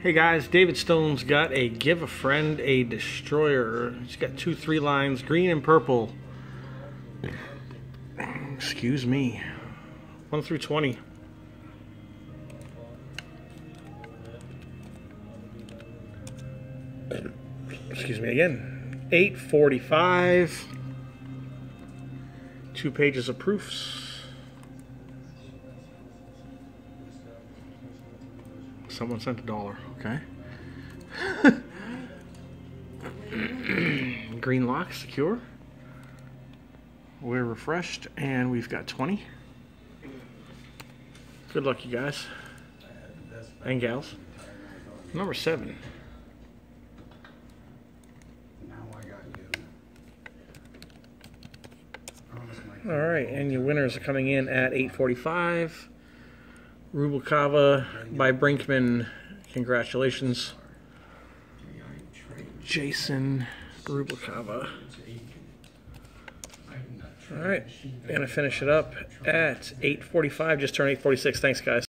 Hey guys, David Stone's got a Give a Friend a Destroyer. He's got 2 3 lines, green and purple. Excuse me. 1 through 20. Excuse me again. 845. 2 pages of proofs. Someone sent $1. Okay. Green lock, secure. We're refreshed, and we've got 20. Good luck, you guys and gals. Number 7. All right, and your winners are coming in at 8:45. Rubalcava by Brinkman. Congratulations, Jason Rubalcava. All right, gonna finish it up at 8:45. Just turned 8:46. Thanks, guys.